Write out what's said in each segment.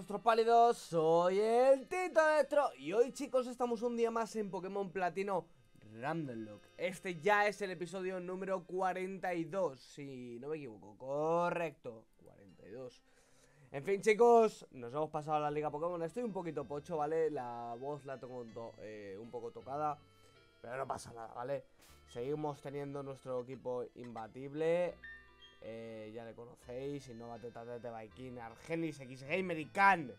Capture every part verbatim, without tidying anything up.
monstruos pálidos, soy el Tito Electro y hoy, chicos, estamos un día más en Pokémon Platino Random Lock. Este ya es el episodio número cuarenta y dos, si no me equivoco, correcto, cuarenta y dos. En fin, chicos, nos hemos pasado a la Liga Pokémon. Estoy un poquito pocho, ¿vale? La voz la tengo un, to eh, un poco tocada, pero no pasa nada, ¿vale? Seguimos teniendo nuestro equipo imbatible. Eh, ya le conocéis, Innova, Teta, Tete, Viking, Argenis, X Gamer y Khan.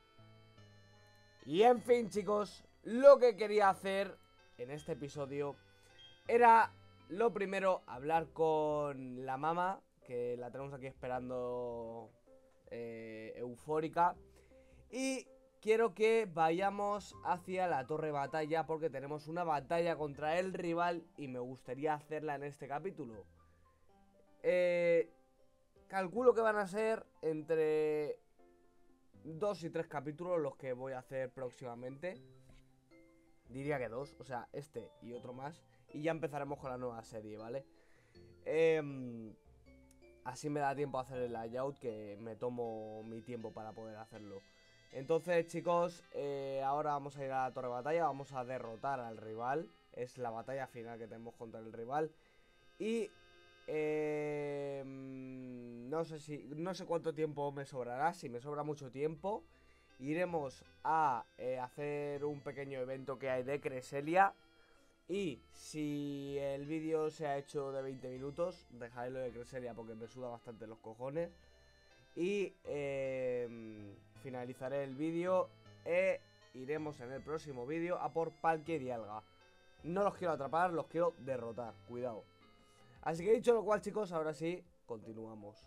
Y en fin, chicos, lo que quería hacer en este episodio era, lo primero, hablar con la mamá, que la tenemos aquí esperando eh, eufórica. Y quiero que vayamos hacia la torre batalla, porque tenemos una batalla contra el rival y me gustaría hacerla en este capítulo. Eh, calculo que van a ser entre dos y tres capítulos los que voy a hacer próximamente. Diría que dos, o sea, este y otro más. Y ya empezaremos con la nueva serie, ¿vale? Eh, así me da tiempo a hacer el layout, que me tomo mi tiempo para poder hacerlo. Entonces, chicos, eh, ahora vamos a ir a la torre batalla. Vamos a derrotar al rival. Es la batalla final que tenemos contra el rival. Y Eh, no sé si no sé cuánto tiempo me sobrará. Si me sobra mucho tiempo, iremos a eh, hacer un pequeño evento que hay de Cresselia. Y si el vídeo se ha hecho de veinte minutos, dejaré lo de Cresselia porque me suda bastante los cojones. Y eh, finalizaré el vídeo e iremos en el próximo vídeo a por Palkia y Dialga. No los quiero atrapar, los quiero derrotar, cuidado. Así que dicho lo cual, chicos, ahora sí, continuamos.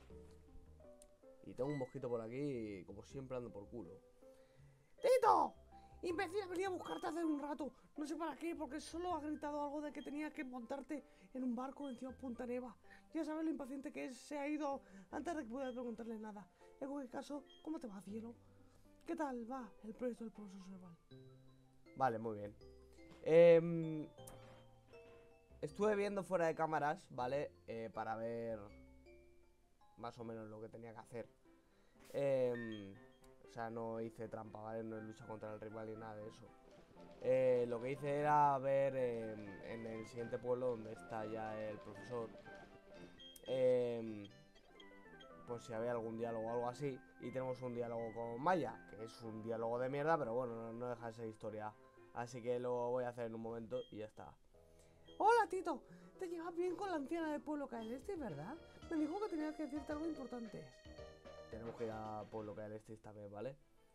Y tengo un mosquito por aquí, como siempre ando por culo. ¡Tito! Imbécil, venía a buscarte hace un rato. No sé para qué, porque solo ha gritado algo de que tenías que montarte en un barco encima de Punta Neva. Ya sabes lo impaciente que es, se ha ido antes de que pudiera preguntarle nada. En cualquier caso, ¿cómo te va, cielo? ¿Qué tal va el proyecto del profesor Serval? Vale, muy bien. Eh... Estuve viendo fuera de cámaras, ¿vale? Eh, para ver más o menos lo que tenía que hacer. Eh, o sea, no hice trampa, ¿vale? No he luchado contra el rival ni nada de eso. Eh, lo que hice era ver eh, en el siguiente pueblo donde está ya el profesor. Eh, pues si había algún diálogo o algo así. Y tenemos un diálogo con Maya, que es un diálogo de mierda, pero bueno, no, no deja de ser historia. Así que lo voy a hacer en un momento y ya está. Hola, Tito. Te llevas bien con la anciana del pueblo Caelestis, ¿verdad? Me dijo que tenía que decirte algo importante. Tenemos que ir a Pueblo Caelestis también, ¿vale?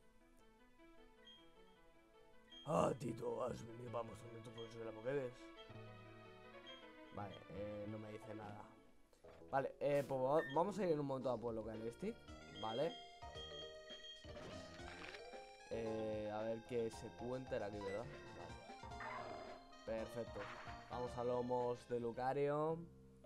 Ah, Tito, has venido para mostrarme tu profesor de la Pokédex. Vale, eh, no me dice nada. Vale, eh, pues vamos a ir en un momento a Pueblo Caelestis, ¿vale? Eh, a ver qué se cuenta aquí, ¿verdad? Vale. Perfecto. Vamos a lomos de Lucario.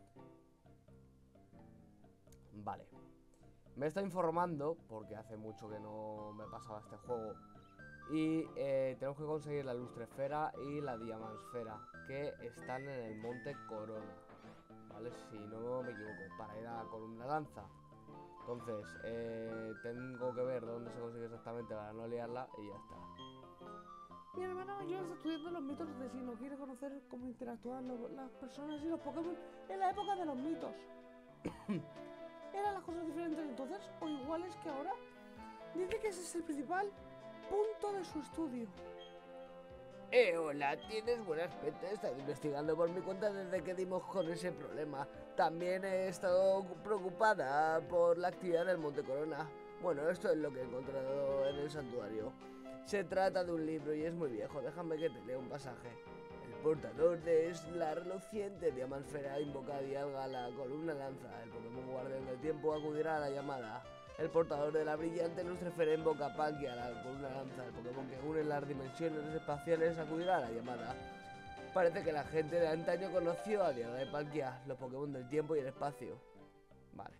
Vale. Me está informando, porque hace mucho que no me pasaba este juego. Y eh, tenemos que conseguir la Lustrefera y la Diamantsfera, que están en el Monte Corona, ¿vale? Si no me equivoco, para ir a Columna Lanza. Entonces, eh, tengo que ver dónde se consigue exactamente para no liarla y ya está. Mi hermano mayor está estudiando los mitos de Sino. Quiere conocer cómo interactúan los, las personas y los Pokémon en la época de los mitos. ¿Eran las cosas diferentes entonces o iguales que ahora? Dice que ese es el principal punto de su estudio. Eh, hola, tienes buen aspecto. He estado investigando por mi cuenta desde que dimos con ese problema. También he estado preocupada por la actividad del Monte Corona. Bueno, esto es lo que he encontrado en el santuario. Se trata de un libro y es muy viejo. Déjame que te lea un pasaje. El portador de la reluciente Diamantsfera invoca a Dialga a la columna lanza. El Pokémon guardián del tiempo acudirá a la llamada. El portador de la brillante Lustrefera invoca a Palkia a la columna lanza. El Pokémon que une las dimensiones espaciales acudirá a la llamada. Parece que la gente de antaño conoció a Dialga y Palkia, los Pokémon del tiempo y el espacio. Vale.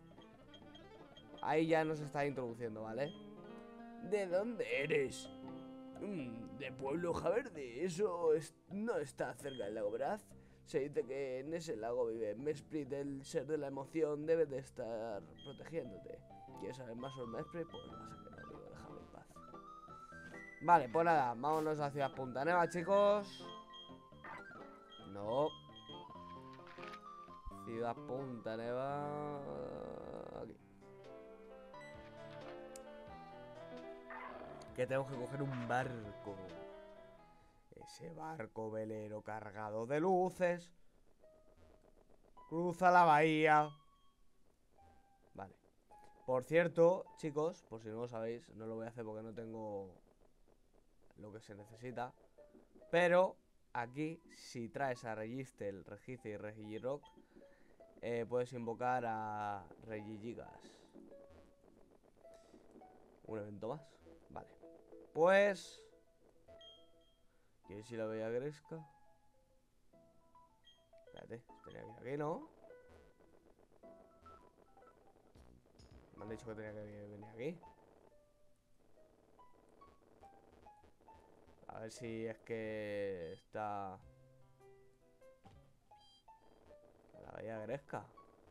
Ahí ya nos está introduciendo, ¿vale? ¿De dónde eres? Mm, de Pueblo Javerde. Eso es, no está cerca del lago Braz. Se dice que en ese lago vive Mesprit, el ser de la emoción. Debe de estar protegiéndote. ¿Quieres saber más sobre Mesprit? Pues vas a quedar, amigo. Vale, pues nada, vámonos hacia Punta Neva, chicos. No. Ciudad Punta Neva. Aquí. Que tenemos que coger un barco. Ese barco velero cargado de luces. Cruza la bahía. Vale. Por cierto, chicos, por si no lo sabéis, no lo voy a hacer porque no tengo lo que se necesita. Pero aquí, si traes a Registel, Regice y Regirock, eh, puedes invocar a Regigigas. Un evento más. Vale. Pues... ¿quieres ir a Bella Gresca? Espérate, tenía que ir aquí, ¿no? Me han dicho que tenía que venir aquí. A ver si es que está... a la Bella Gresca.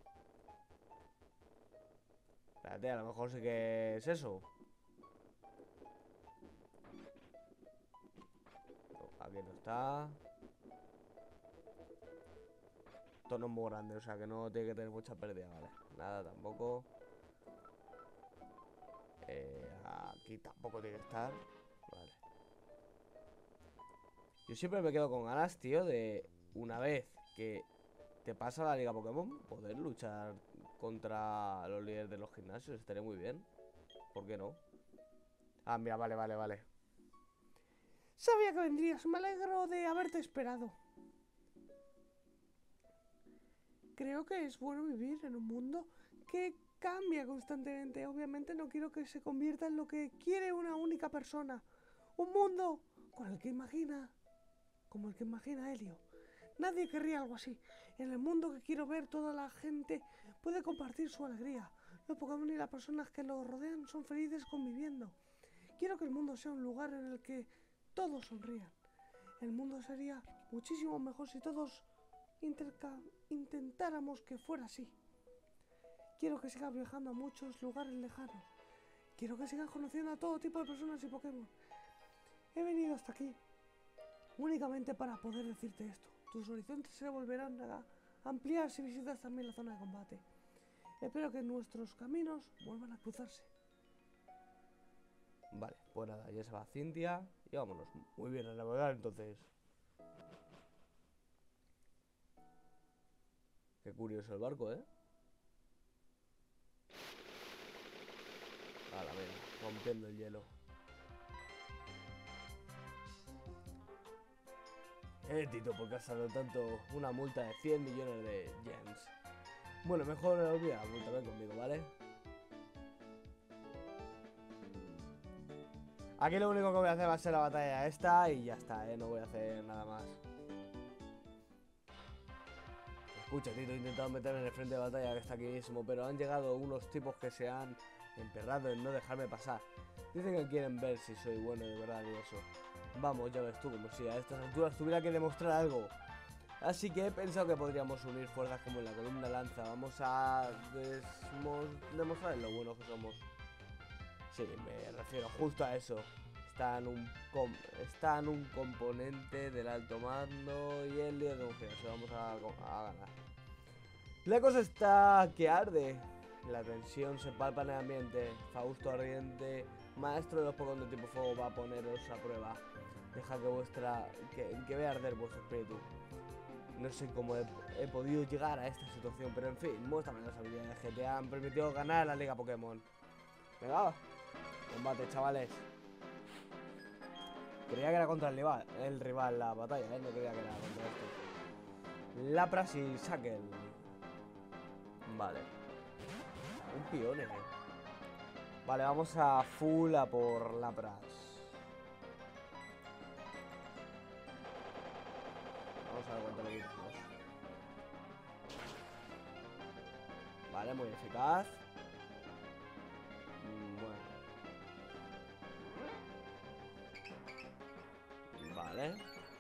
Espérate, a lo mejor sí que es eso. No, aquí no está. Esto no es muy grande, o sea que no tiene que tener mucha pérdida, vale. Nada tampoco. Eh, aquí tampoco tiene que estar. Vale. Yo siempre me quedo con ganas, tío, de una vez que te pasa la Liga Pokémon, poder luchar contra los líderes de los gimnasios. Estaría muy bien. ¿Por qué no? Ah, mira, vale, vale, vale. Sabía que vendrías, me alegro de haberte esperado. Creo que es bueno vivir en un mundo que cambia constantemente. Obviamente no quiero que se convierta en lo que quiere una única persona. Un mundo con el que imagina, como el que imagina Helio. Nadie querría algo así. En el mundo que quiero ver, toda la gente puede compartir su alegría. Los Pokémon y las personas que los rodean son felices conviviendo. Quiero que el mundo sea un lugar en el que todos sonrían. El mundo sería muchísimo mejor si todos intentáramos que fuera así. Quiero que sigas viajando a muchos lugares lejanos. Quiero que sigas conociendo a todo tipo de personas y Pokémon. He venido hasta aquí únicamente para poder decirte esto. Tus horizontes se volverán a ampliar si visitas también la zona de combate. Espero que nuestros caminos vuelvan a cruzarse. Vale, pues nada, ya se va Cintia. Y vámonos. Muy bien, a navegar entonces. Qué curioso el barco, ¿eh? A la venga, rompiendo el hielo. Eh, Tito, ¿por qué has salido tanto? Una multa de cien millones de yens. Bueno, mejor olvida la multa, ven conmigo, ¿vale? Aquí lo único que voy a hacer va a ser la batalla esta y ya está, ¿eh? No voy a hacer nada más. Escucha, Tito, he intentado meterme en el frente de batalla que está aquí mismo, pero han llegado unos tipos que se han emperrado en no dejarme pasar. Dicen que quieren ver si soy bueno de verdad y eso. Vamos, ya ves tú, como si a estas alturas tuviera que demostrar algo. Así que he pensado que podríamos unir fuerzas como en la columna lanza. Vamos a demostrar lo buenos que somos. Sí, me refiero justo a eso. Están un, com están un componente del alto mando y el líder de un gimnasio. Vamos a, a ganar. La cosa está que arde. La tensión se palpa en el ambiente. Fausto Ardiente, maestro de los Pokémon de tipo fuego, va a poneros a prueba. Deja que vuestra que, que vea arder vuestro espíritu. No sé cómo he, he podido llegar a esta situación, pero en fin, muéstrame las habilidades que te han permitido ganar la Liga Pokémon. Venga, combate, chavales. Creía que era contra el rival, el rival la batalla, ¿eh? No creía que era contra este. Lapras y Shackle. Vale. Un pione, ¿eh? Vale, vamos a full a por Lapras. Vamos a ver cuánto le quitamos. Vale, muy eficaz. Bueno. Vale.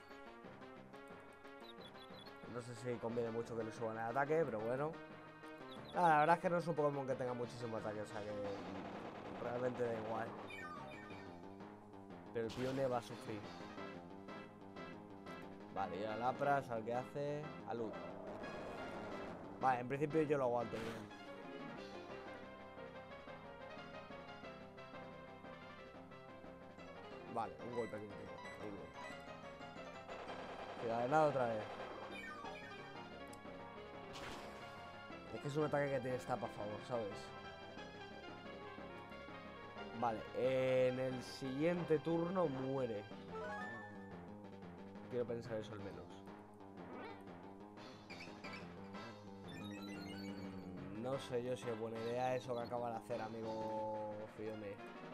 No sé si conviene mucho que le suban el ataque, pero bueno. Nada, la verdad es que no es un Pokémon que tenga muchísimo ataque, o sea que realmente da igual. Pero el Pione va a sufrir. Vale, y a Lapras, al que hace... a Luz. Vale, en principio yo lo aguanto bien. Vale, un golpe crítico. Muy bien. Cuidado de nada otra vez. Es que es un ataque que tiene esta para favor, ¿sabes? Vale, en el siguiente turno muere. Quiero pensar eso al menos. Mm, No sé yo si es buena idea eso que acaba de hacer, amigo Fione.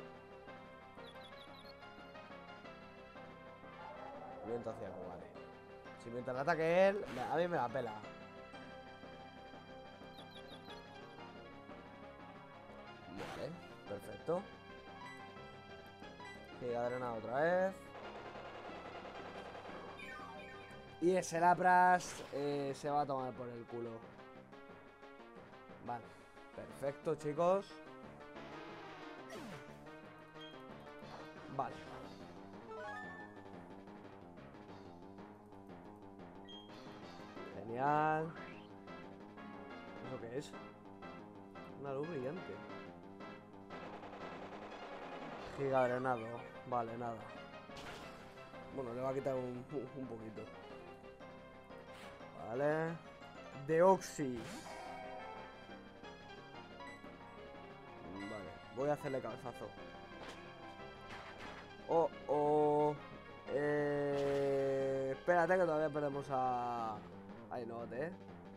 Viento hacia algo, vale. Si mientras ataque él, a mí me la pela. Vale, perfecto. Giga drenada otra vez. Y ese Lapras eh, se va a tomar por el culo. Vale, perfecto, chicos. Vale. Genial. ¿Eso qué es? Una luz brillante. Giga drenado. Vale, nada. Bueno, le va a quitar un, un poquito. Vale. Deoxys. Vale, voy a hacerle cabezazo. Oh, oh. Eh... Espérate que todavía perdemos a... Ay, no, ¿eh?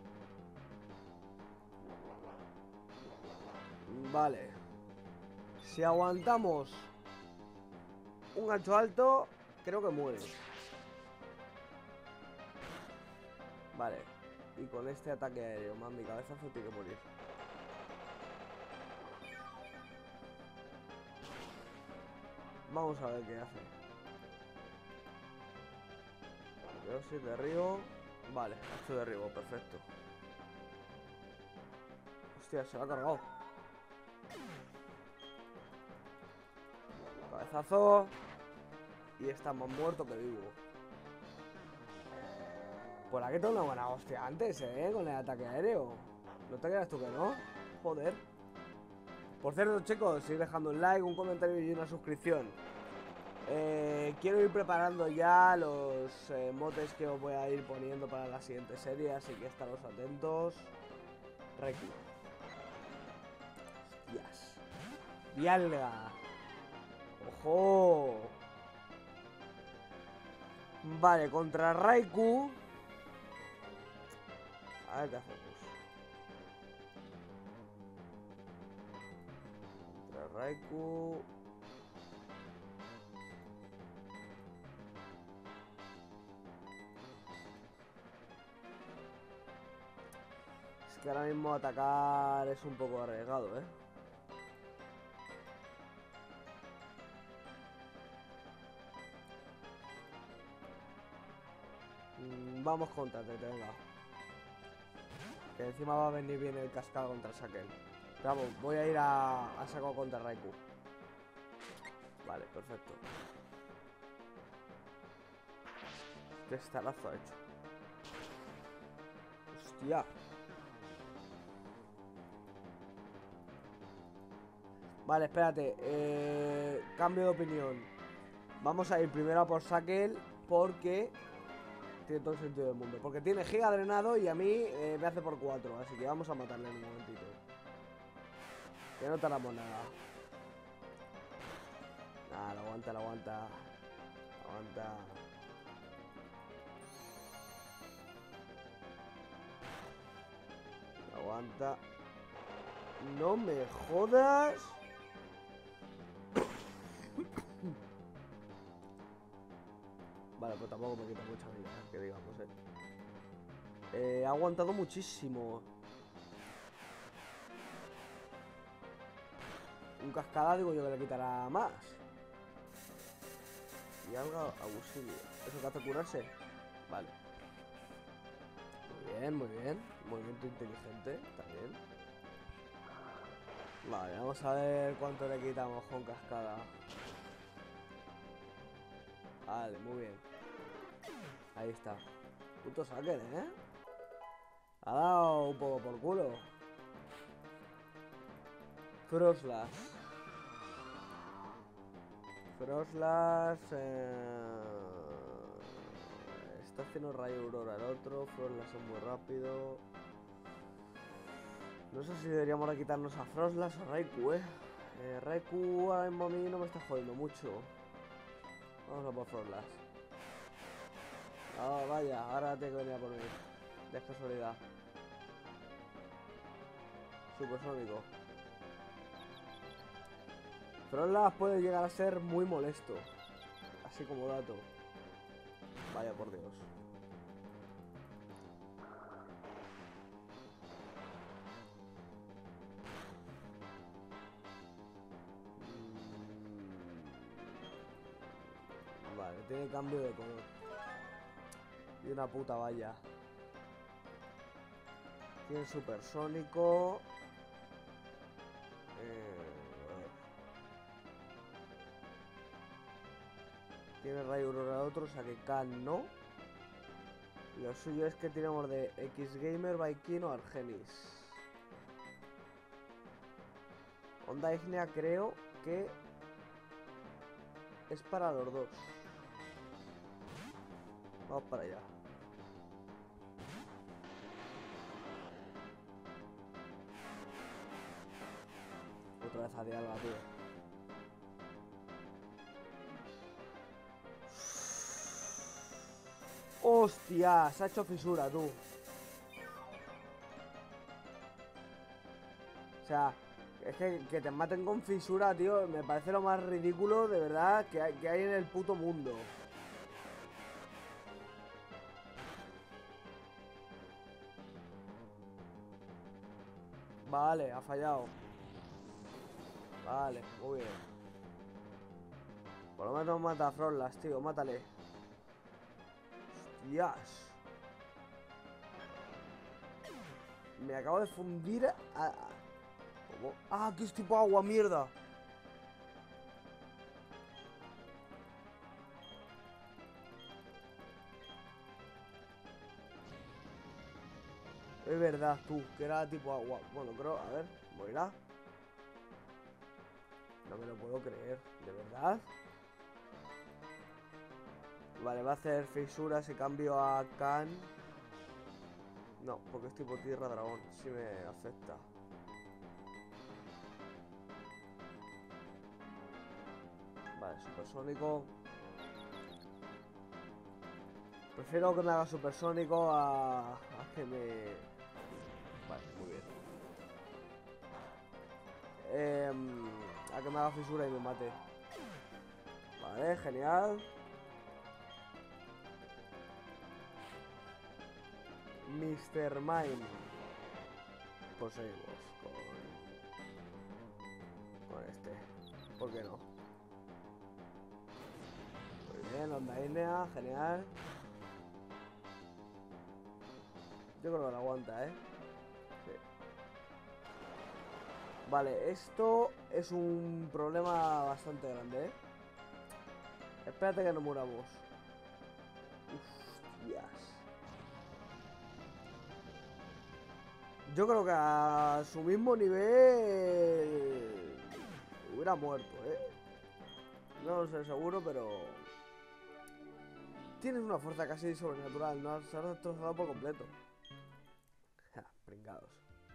Vale. Si aguantamos un gancho alto, creo que muere. Vale. Y con este ataque aéreo más mi cabezazo tiene que morir. Vamos a ver qué hace. Veo si derribo. Vale, esto derribo, perfecto. Hostia, se lo ha cargado. Cabezazo. Y está más muerto que vivo. Por aquí tengo una buena hostia antes, eh, con el ataque aéreo. ¿No te creas tú que no? Joder. Por cierto, chicos, ir dejando un like, un comentario y una suscripción. Eh, quiero ir preparando ya los eh, motes que os voy a ir poniendo para la siguiente serie, así que estaros atentos. Raikou. Hostias. Dialga. Ojo. Vale, contra Raikou. A ver qué hacemos. Contra Raikou. Es que ahora mismo atacar es un poco arriesgado, ¿eh? Mm, vamos contra Tete, venga. Que encima va a venir bien el cascado contra Shakel. Vamos, voy a ir a, a saco contra Raikou. Vale, perfecto. Qué estalazo ha hecho. Hostia. Vale, espérate. Eh, cambio de opinión. Vamos a ir primero a por Shakel porque tiene todo el sentido del mundo. Porque tiene giga drenado y a mí eh, me hace por cuatro. Así que vamos a matarle en un momentito. Que no tardamos nada. Nada, lo aguanta, lo aguanta. Lo aguanta. Lo aguanta. No me jodas. Vale, pues tampoco me quita mucha vida, eh, que digamos, eh. Eh, ha aguantado muchísimo. Un cascada digo yo que le quitará más. Y algo abusivo. ¿Eso que hace curarse? Vale. Muy bien, muy bien. Movimiento inteligente, también. Vale, vamos a ver cuánto le quitamos con cascada. Vale, muy bien. Ahí está. Puto Saker, ¿eh? Ha dado un poco por culo. Frostlass. Frostlass. Eh... Está haciendo rayo aurora el otro. Frostlass es muy rápido. No sé si deberíamos de quitarnos a Frostlass o Raikou, eh. eh Raikou ahora mismo a mí no me está jodiendo mucho. Vamos a por Frostlass. Ah, oh, vaya, ahora tiene que venir a por mí. De casualidad. Supersónico. Frostlass puede llegar a ser muy molesto. Así como dato. Vaya por Dios. Vale, tiene cambio de color. Y una puta valla. Tiene supersónico. Eh, tiene rayo aurora otro, o sea que Khan no. Y lo suyo es que tiramos de X-Gamer, Baikin o Argenis. Onda Ignea creo que es para los dos. Vamos para allá. Otra vez a Dialga, tío. ¡Hostia! Se ha hecho fisura, tú. O sea, es que, que te maten con fisura, tío, me parece lo más ridículo, de verdad, que hay, que hay en el puto mundo. Vale, ha fallado. Vale, muy bien. Por lo menos mata a Frostlass, tío, mátale. Hostias. Me acabo de fundir a... a... ¿Cómo? Ah, que es tipo agua, mierda. Es verdad, tú, que era tipo agua. Bueno, creo, a ver, morirá. No me lo puedo creer, ¿de verdad? Vale, va a hacer fisuras y cambio a Khan. No, porque es tipo tierra dragón, sí me afecta. Vale, supersónico. Prefiero que me haga supersónico a, a que me... Vale, muy bien. Eh, a que me haga fisura y me mate. Vale, genial. mister Mime. Pues seguimos con... con este. ¿Por qué no? Muy bien, onda Ignea, genial. Yo creo que lo aguanta, ¿eh? Sí. Vale, esto es un problema bastante grande, ¿eh? Espérate que no muramos. Hostias. Yo creo que a su mismo nivel hubiera muerto, ¿eh? No lo sé seguro, pero... Tienes una fuerza casi sobrenatural, ¿no? Se ha destrozado por completo. Ja, pringados.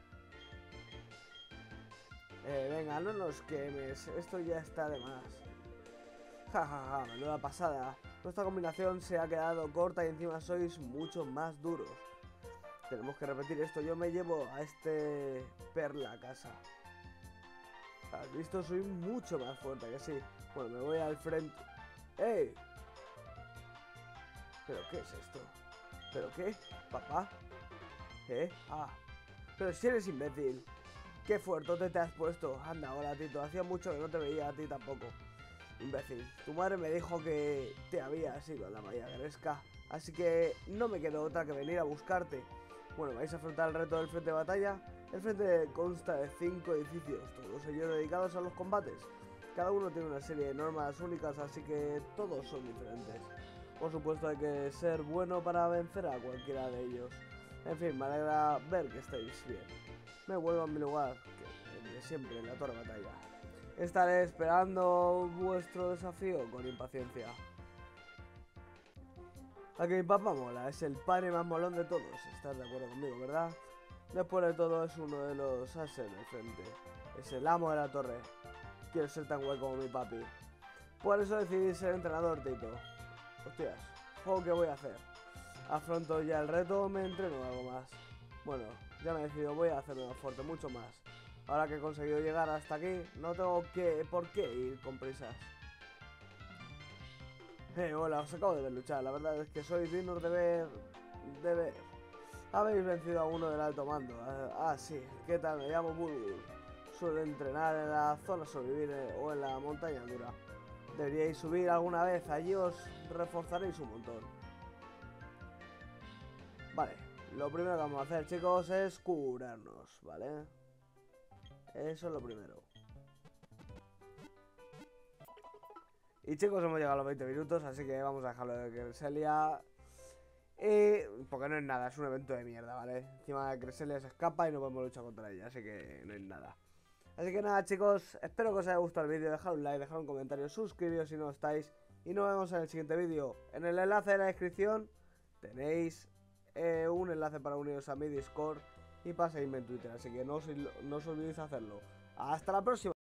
Eh, venga, no nos quemes. Esto ya está de más. Ja, ja, ja, menuda pasada. Nuestra combinación se ha quedado corta y encima sois mucho más duros. Tenemos que repetir esto. Yo me llevo a este Perla a casa. ¿Has visto? Soy mucho más fuerte, que sí. Bueno, me voy al frente. ¡Ey! ¿Pero qué es esto? ¿Pero qué? ¿Papá? ¿Eh? Ah. Pero si eres imbécil. Qué fuertote te has puesto. Anda, hola, Tito. Hacía mucho que no te veía a ti tampoco. Imbécil. Tu madre me dijo que te habías ido a la Bahía Gresca. Así que no me quedó otra que venir a buscarte. Bueno, ¿vais a afrontar el reto del frente de batalla? El frente consta de cinco edificios, todos ellos dedicados a los combates. Cada uno tiene una serie de normas únicas, así que todos son diferentes. Por supuesto hay que ser bueno para vencer a cualquiera de ellos. En fin, me alegra ver que estáis bien. Me vuelvo a mi lugar, que el de siempre, en la torre de batalla. Estaré esperando vuestro desafío con impaciencia. A que mi papá mola, es el padre más molón de todos. Estás de acuerdo conmigo, ¿verdad? Después de todo es uno de los ases del frente. Es el amo de la torre. Quiero ser tan guay como mi papi. Por eso decidí ser entrenador, Tito. Hostias, ¿juego qué voy a hacer? ¿Afronto ya el reto o me entreno algo más? Bueno, ya me he decidido, voy a hacerme más fuerte, mucho más. Ahora que he conseguido llegar hasta aquí, no tengo que, por qué ir con prisas. Eh, hola, os acabo de ver luchar, la verdad es que sois dignos de ver... de ver... Habéis vencido a uno del alto mando. Ah, ah sí, ¿qué tal? Me llamo Bulbul. Suelo entrenar en la zona sobrevivir eh, o en la montaña dura. Deberíais subir alguna vez, allí os reforzaréis un montón. Vale, lo primero que vamos a hacer, chicos, es curarnos, ¿vale? Eso es lo primero. Y chicos, hemos llegado a los veinte minutos, así que vamos a dejarlo de Cresselia. Eh, porque no es nada, es un evento de mierda, ¿vale? Encima de Cresselia se escapa y no podemos luchar contra ella, así que no es nada. Así que nada, chicos, espero que os haya gustado el vídeo, dejad un like, dejad un comentario, suscribiros si no estáis. Y nos vemos en el siguiente vídeo. En el enlace de la descripción tenéis eh, un enlace para uniros a mi Discord y para seguirme en Twitter, así que no os, no os olvidéis hacerlo. ¡Hasta la próxima!